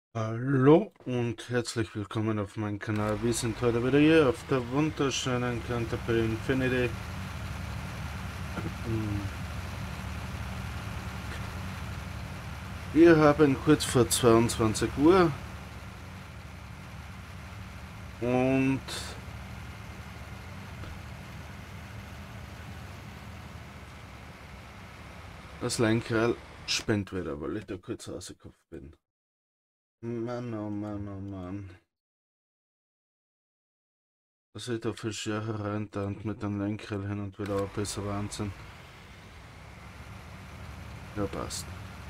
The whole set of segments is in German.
Hallo und herzlich willkommen auf meinem Kanal. Wir sind heute wieder hier auf der wunderschönen Canterbury Infinity. Hm. Wir haben kurz vor 22 Uhr und das Lenkrad spinnt wieder, weil ich da kurz rausgekommen bin. Mann, oh Mann, oh Mann. Was ich da für Schere reintaunt mit dem Lenkrad hin und wieder ab, ist ein Wahnsinn. Ja, passt.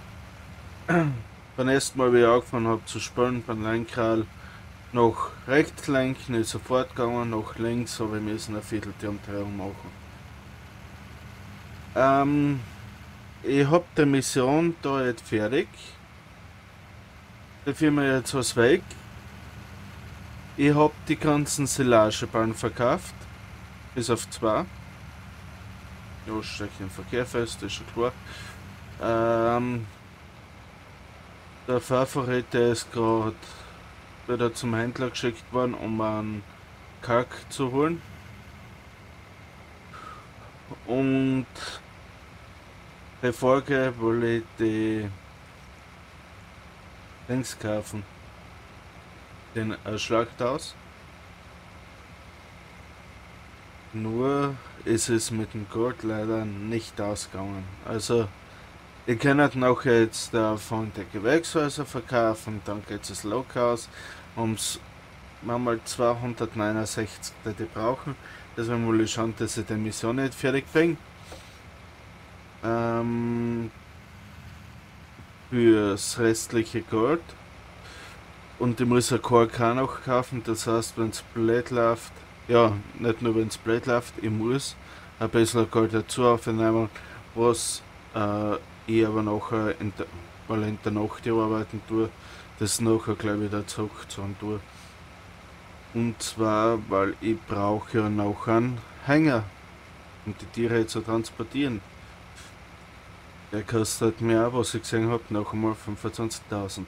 Beim ersten Mal, wie ich angefangen habe zu spielen, beim Lenkrad, nach rechts lenken ist sofort gegangen, nach links habe ich müssen eine Viertelturmdrehung machen. Ich habe die Mission da jetzt fertig. Die Firma jetzt was weg. Ich habe die ganzen Silageballen verkauft, bis auf zwei. Ja, stecke den Verkehr fest, ist schon klar. Ähm, der Favorit, der ist gerade wieder zum Händler geschickt worden, um einen Kalk zu holen. Und die Folge will ich die Dings kaufen. Den Schlagtaus. Nur ist es mit dem Gold leider nicht ausgegangen. Also, ihr könnt noch jetzt von der Gewächshäuser verkaufen, dann geht es Lokhaus ums manchmal 269, die die brauchen. Deswegen will ich schauen, dass ich die Mission nicht fertig bin. Fürs restliche Gold. Und ich muss ein KK noch kaufen, das heißt, wenn es blöd läuft, ja, nicht nur wenn es blöd läuft, ich muss ein bisschen Gold dazu aufnehmen, was ich aber nachher, weil ich in der Nacht arbeiten tue, das nachher gleich wieder zurückzahlen tue. Und zwar, weil ich brauche ja noch einen Hänger, um die Tiere zu transportieren. Der kostet mir, was ich gesehen habe, noch einmal 25.000.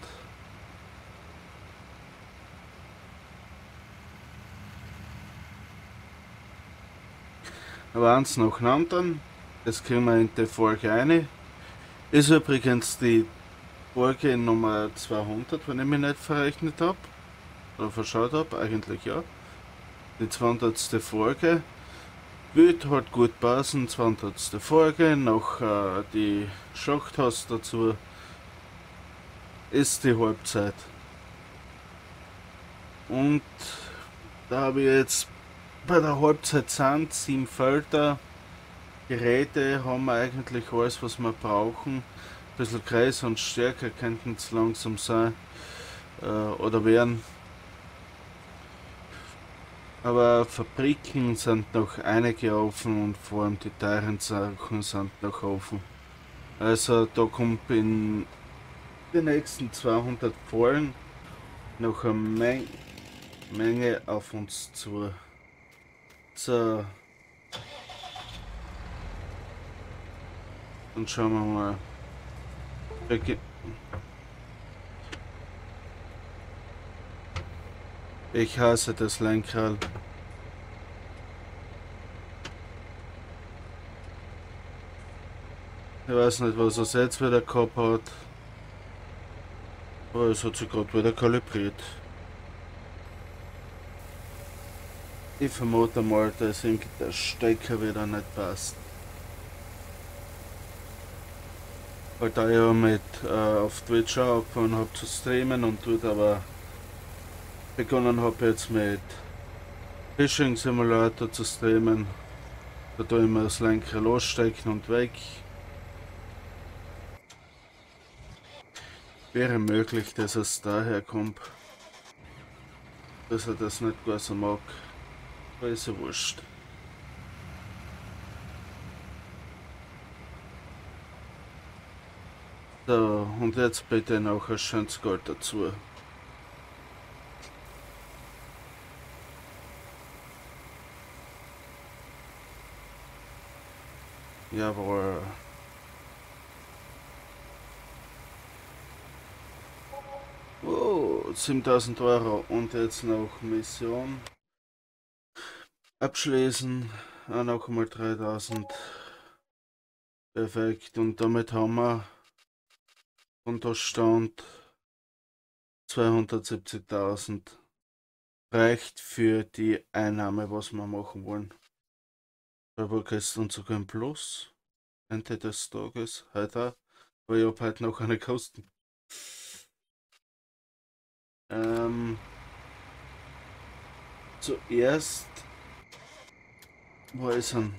Aber eins nach dem anderen, das kriegen wir in die Folge rein. Ist übrigens die Folge Nummer 200, wenn ich mich nicht verrechnet habe. Oder verschaut habe, eigentlich ja. Die 200. Folge. Wird halt gut passen, 200. Folge. Noch die Schlachthaus dazu. Ist die Halbzeit. Und da habe ich jetzt bei der Halbzeit sind 7 Felder. Geräte haben wir eigentlich alles, was wir brauchen. Ein bisschen Kreis und Stärke könnten es langsam sein oder werden. Aber Fabriken sind noch einige offen und vor allem die teuren Sachen sind noch offen. Also da kommt in den nächsten 200 Folgen noch eine Menge auf uns zu. So, dann schauen wir mal. Ich hasse das Lenkrad. Ich weiß nicht, was er jetzt wieder gehabt hat. Aber es hat sich gerade wieder kalibriert. Ich vermute mal, dass ihm der Stecker wieder nicht passt. Weil da ich ja mit auf Twitch auch angefangen habe zu streamen und dort aber begonnen habe jetzt mit Fishing Simulator zu streamen. Da tue ich mir das Lenker losstecken und weg. Wäre möglich, dass es daher kommt, dass er das nicht gar so mag. Aber ist ja wurscht. So, und jetzt bitte noch ein schönes Gold dazu. Jawohl. Oh. 7000 Euro und jetzt noch Mission abschließen. Auch noch einmal 3000. Perfekt. Und damit haben wir Kontostand 270.000. Reicht für die Einnahme, was wir machen wollen. Aber gestern sogar ein Plus. Ende des Tages. Heute. Aber ich habe heute noch eine Kosten. Zuerst. Wo ist er?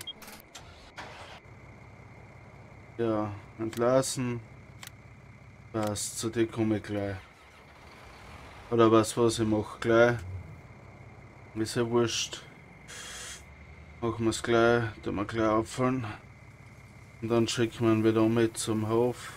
Ja, entlassen. Passt, zu dir komme ich gleich. Oder was ich mache gleich. Ist ja wurscht. Machen wir es gleich, tun wir gleich auffallen. Und dann schicken wir ihn wieder mit zum Hof.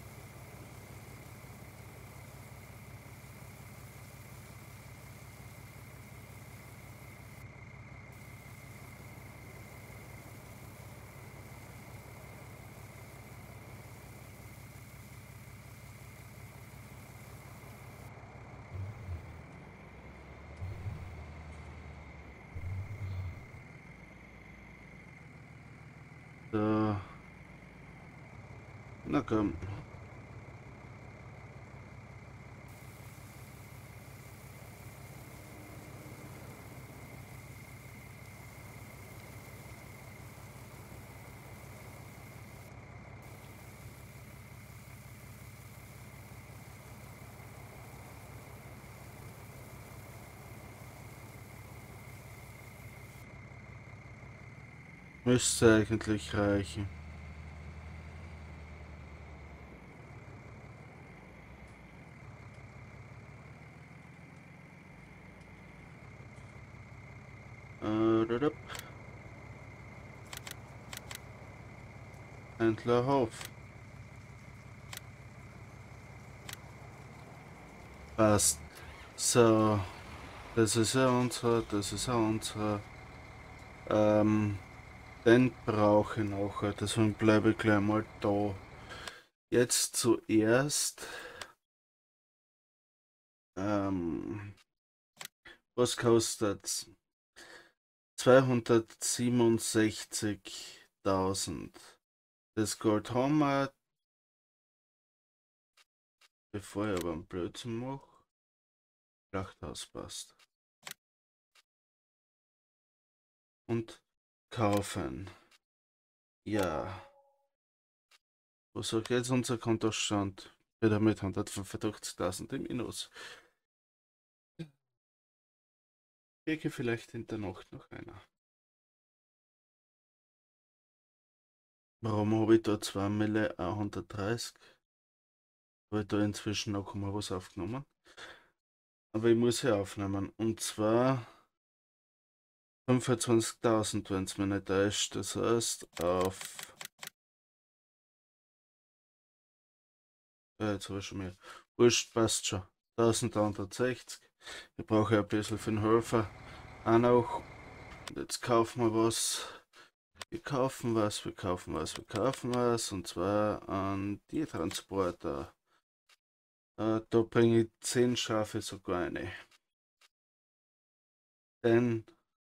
So. Na komm. Müsste eigentlich reichen. Händlerhof. Passt. So. Das ist ja unser, das ist ja unser. Den brauche ich nachher, deswegen bleibe ich gleich mal da. Jetzt zuerst. Was kostet's? 267.000. Das Gold haben wir. Bevor ich aber einen Blödsinn mache. Schlachthaus passt. Und kaufen. Ja. Was sagt jetzt unser Kontostand? Wieder mit 185.000 im Minus. Kriege vielleicht in der Nacht noch einer. Warum habe ich da 2.130? Habe ich da inzwischen noch mal was aufgenommen? Aber ich muss ja aufnehmen. Und zwar 25.000, wenn es mir nicht täuscht. Das heißt, auf. Jetzt habe ich schon mehr. Wurscht, passt schon. 1160. Ich brauche ja ein bisschen für den Helfer. Auch noch. Jetzt kaufen wir was. Wir kaufen was, wir kaufen was, wir kaufen was. Und zwar an die Transporter. Da bringe ich 10 Schafe sogar eine. Denn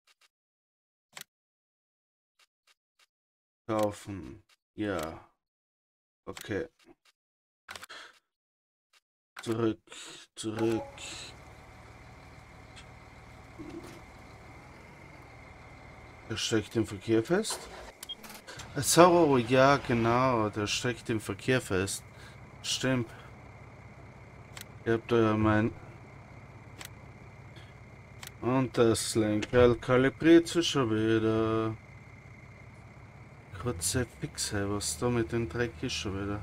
kaufen. Ja. Okay. Zurück. Zurück. Der steckt im Verkehr fest. So, ja, genau. Der steckt im Verkehr fest. Stimmt. Ich hab da ja mein. Und das Lenkrad kalibriert sich schon wieder. Kurze Fixe, was da mit dem Dreck ist schon wieder.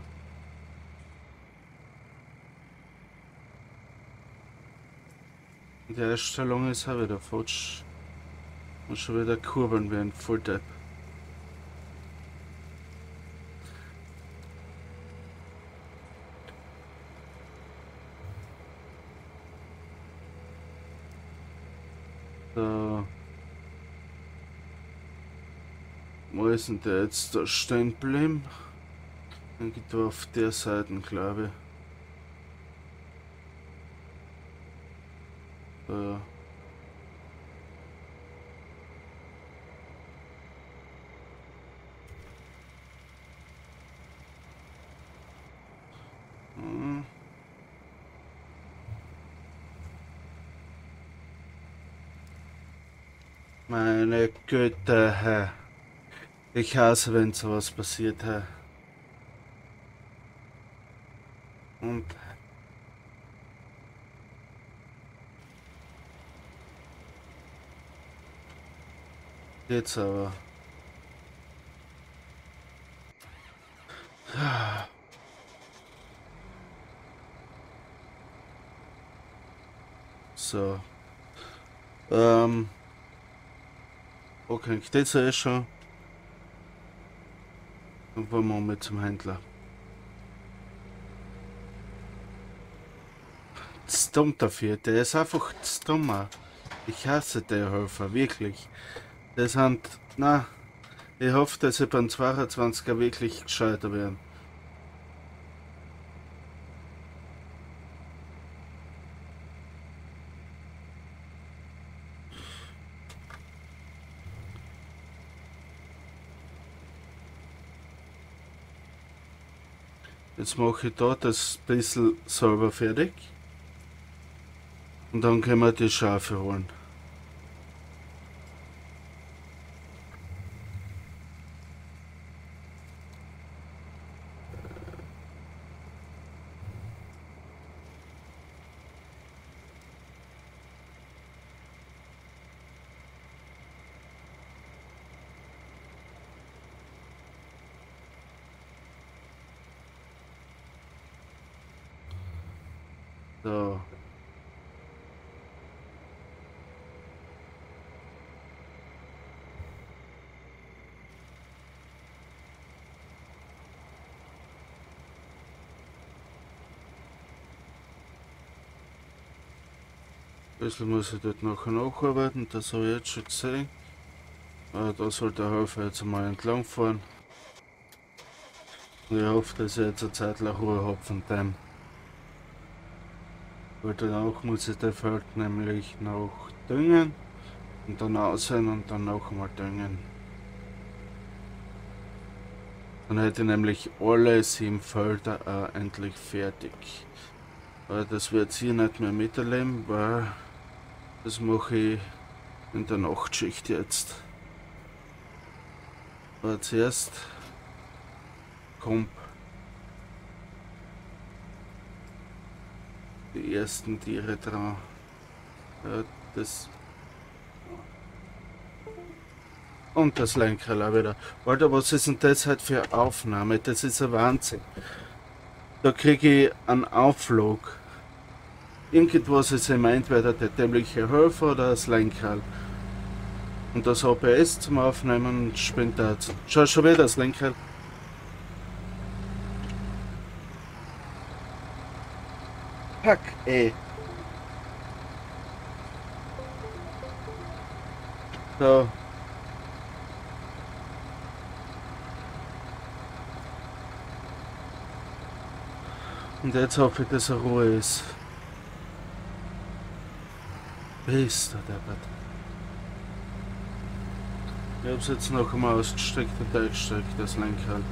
Die Einstellung ist auch wieder futsch. Und schon wieder kurbeln wie ein Volldepp. So. Wo ist denn der jetzt da stehen geblieben? Dann geht er auf der Seite, glaube ich. So. Hm. Meine Güte, Herr. Ich hasse, wenn sowas passiert, Herr. Und jetzt aber. So. Okay, das ist schon. Dann wollen wir mit zum Händler. Das dumm dafür, der ist einfach das Dummer. Ich hasse den Helfer, wirklich. Das sind, na, ich hoffe, dass sie beim 22er wirklich gescheiter werden. Jetzt mache ich da das bisschen sauber fertig. Und dann können wir die Schafe holen. So. Ein bisschen muss ich dort nachher nacharbeiten, das habe ich jetzt schon gesehen. Da soll der Helfer jetzt einmal entlang fahren. Und ich hoffe, dass ich jetzt eine Zeit lang Ruhe habe von dem. Weil danach muss ich das Feld nämlich noch düngen und dann aussehen und dann noch einmal düngen. Dann hätte ich nämlich alle 7 Felder endlich fertig. Aber das wird hier nicht mehr miterleben, weil das mache ich in der Nachtschicht jetzt. Aber zuerst kommt die ersten Tiere dran. Ja, das und das Lenkrad auch wieder. Alter, was ist denn das halt für eine Aufnahme? Das ist ein Wahnsinn. Da kriege ich einen Aufflug. Irgendwas ist ihm entweder der dämliche Helfer oder das Lenkrad. Und das ABS zum Aufnehmen spinnt da. Schau schon wieder das Lenkrad. Pack, ey. So. Und jetzt hoffe ich, dass er Ruhe ist. Bist du deppert. Ich hab's jetzt noch einmal ausgestreckt und eingestreckt, das Lenkrad.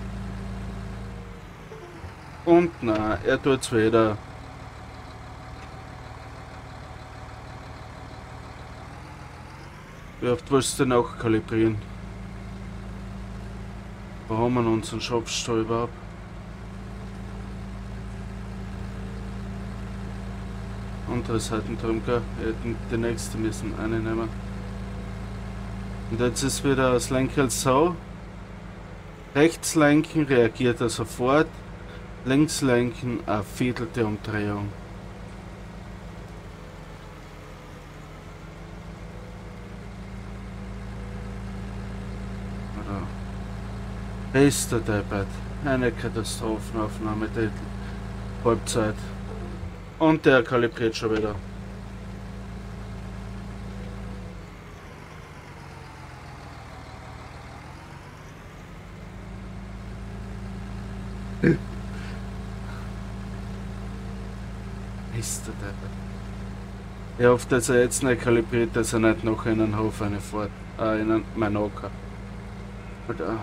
Und na, er tut's wieder. Wie oft willst du denn auch kalibrieren? Wo haben wir unseren Schopfstall überhaupt? Andere Seiten drum, gell? Die nächste müssen eine nehmen. Und jetzt ist wieder das Lenkrad so. Rechts lenken reagiert er sofort. Links lenken eine viertelte Umdrehung. Oder? Ist der Deppert. Eine Katastrophenaufnahme, die Halbzeit. Und der kalibriert schon wieder. Ist der Deppert. Ich hoffe, dass er jetzt nicht kalibriert, dass er nicht noch in den Hof reinfährt. In meinen Acker. Oder?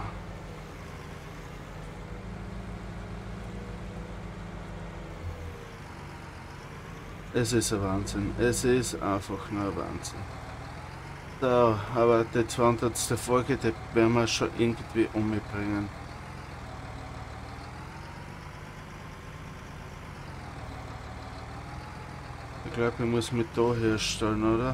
Es ist ein Wahnsinn. Es ist einfach nur ein Wahnsinn. So, aber die 200. Folge, die werden wir schon irgendwie umbringen. Ich glaube, ich muss mich da herstellen, oder?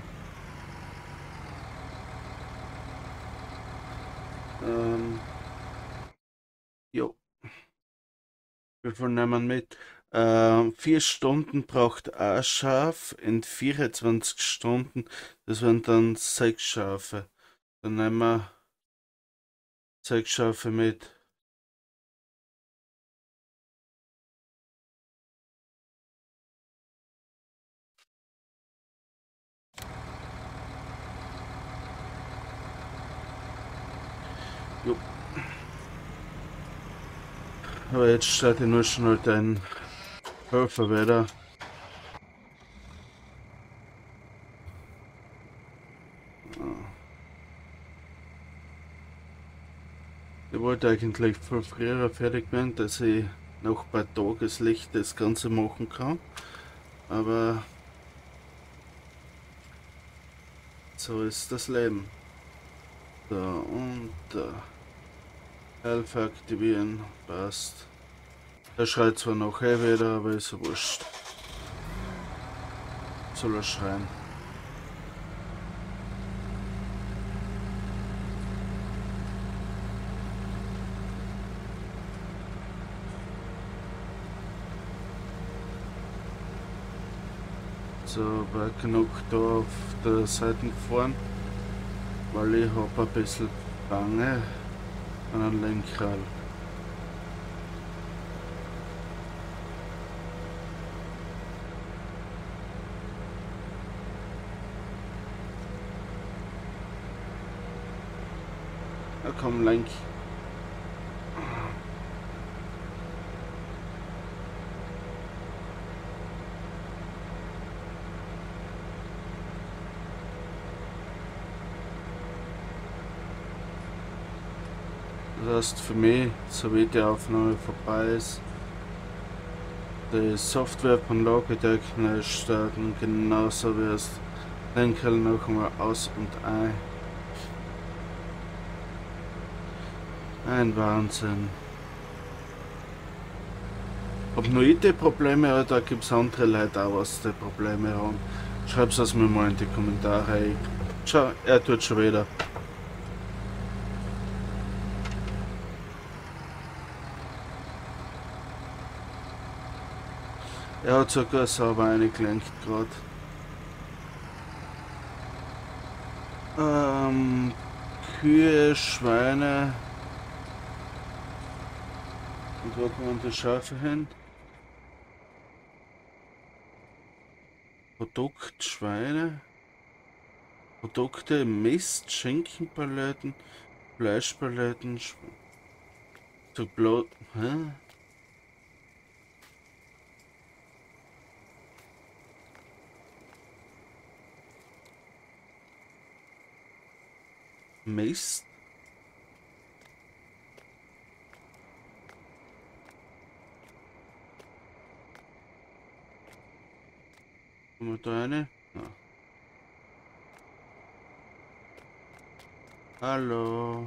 Jo, wie viel nehmen wir mit? 4 Stunden braucht ein Schaf, in 24 Stunden, das wären dann 6 Schafe. Dann nehmen wir 6 Schafe mit. Jo. Aber jetzt starte ich nur schnell den Helfer wieder. Ich wollte eigentlich viel früher fertig werden, dass ich noch bei Tageslicht das Ganze machen kann. Aber so ist das Leben. So, und Helfer aktivieren, passt. Er schreit zwar noch wieder, aber ist ja wurscht. Soll er schreien. So, war genug da auf der Seite gefahren, weil ich habe ein bisschen Bange an einem Lenkrad. Ja, komm, lenk. Das heißt für mich, so wie die Aufnahme vorbei ist, die Software von Logitech neu starten, genauso wie es Lenker noch einmal aus und ein. Ein Wahnsinn. Ob nur ich die Probleme habe, da gibt es andere Leute auch, was die Probleme haben. Schreib's es mir mal in die Kommentare. Schau, er tut schon wieder. Er hat sogar sauber eingelenkt gerade. Kühe, Schweine. Und wo kommen die Schafe hin? Produkt, Schweine. Produkte, Mist, Schinkenpaletten, Fleischpaletten, so blau. Hä? Mist? Haben wir da eine? Ja. Hallo.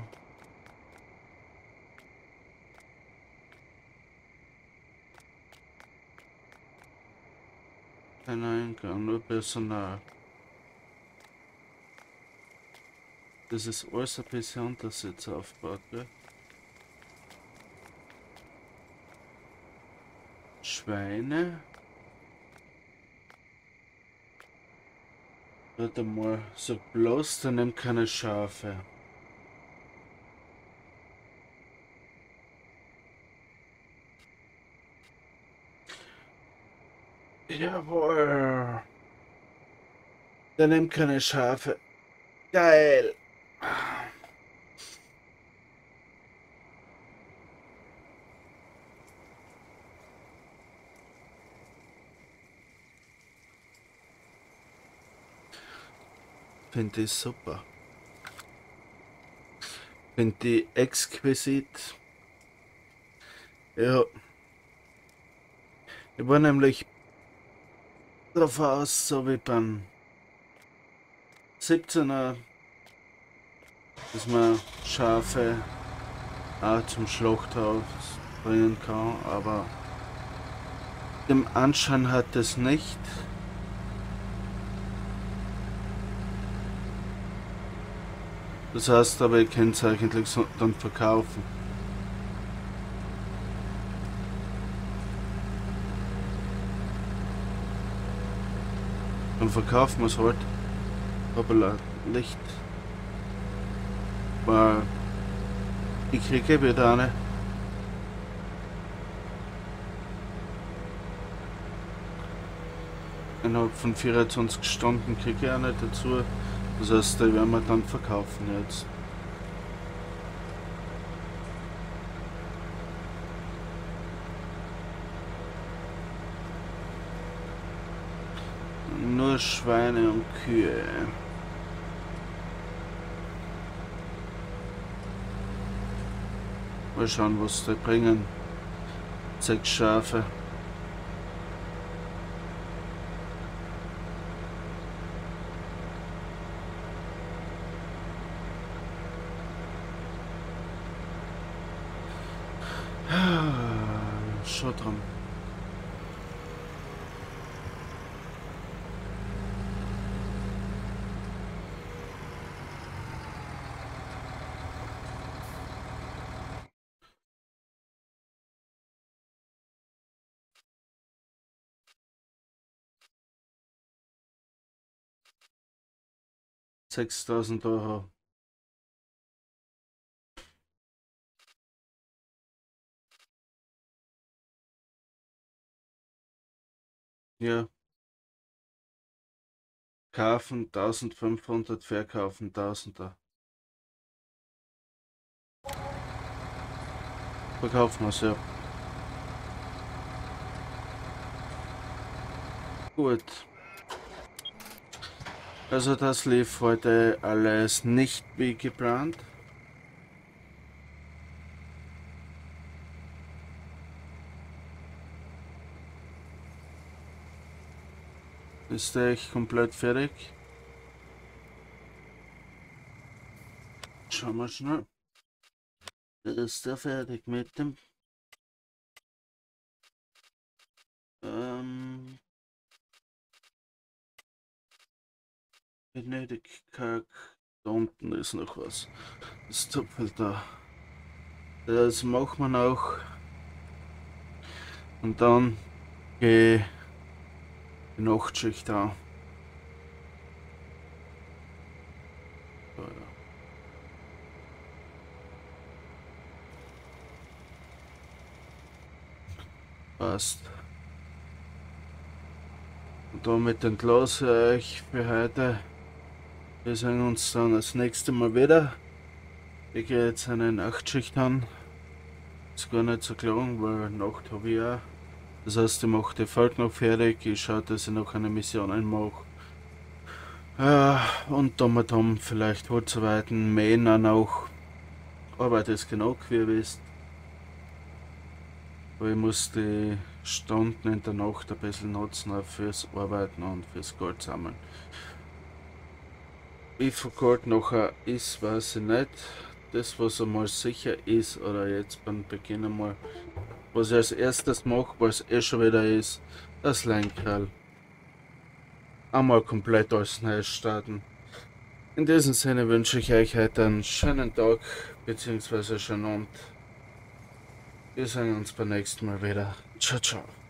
Kein Eingang, nur Personal. Das ist alles ein bisschen anders jetzt aufgebaut, gell? Schweine. Warte mal, so bloß, dann nimm keine Schafe. Jawohl. Dann nimm keine Schafe. Geil. finde ich super. Finde ich exquisit. Ja, ich war nämlich drauf aus, so wie beim 17er, dass man Schafe auch zum Schlachthaus bringen kann, aber dem Anschein hat es nicht. Das heißt aber, ich kann es eigentlich so dann verkaufen. Dann verkaufen wir es halt. Hoppala, Licht. Weil ich kriege wieder eine. Innerhalb von 24 Stunden kriege ich eine dazu. Das heißt, die werden wir dann verkaufen jetzt. Nur Schweine und Kühe. Mal schauen, was die bringen. 6 Schafe. Schon dran. €6.000. Ja. Kaufen 1.500, verkaufen 1.000er. Verkaufen wir es, ja. Gut. Also das lief heute alles nicht wie geplant. Ist der echt komplett fertig? Schauen wir schnell. Ist der fertig mit dem? Venedig-Kalk. Da unten ist noch was. Das Tupfel da. Das machen wir auch. Und dann gehe die Nachtschicht an. So, ja. Passt. Und damit entlasse ich für heute. Wir sehen uns dann das nächste Mal wieder. Ich gehe jetzt eine Nachtschicht an. Ist gar nicht so lang, weil Nacht habe ich auch. Das heißt, ich mache die Folge noch fertig. Ich schaue, dass ich noch eine Mission mache. Und dann vielleicht Holzarbeiten, mähen dann auch. Arbeit ist genug, wie ihr wisst. Aber ich muss die Stunden in der Nacht ein bisschen nutzen, auch fürs Arbeiten und fürs Gold sammeln. Wie viel Gold nachher ist, weiß ich nicht. Das, was einmal sicher ist, oder jetzt beim Beginn einmal, was ich als erstes mache, was schon wieder ist, das Lenkrad. Einmal komplett als Neues starten. In diesem Sinne wünsche ich euch heute einen schönen Tag, beziehungsweise schönen Abend. Wir sehen uns beim nächsten Mal wieder. Ciao, ciao.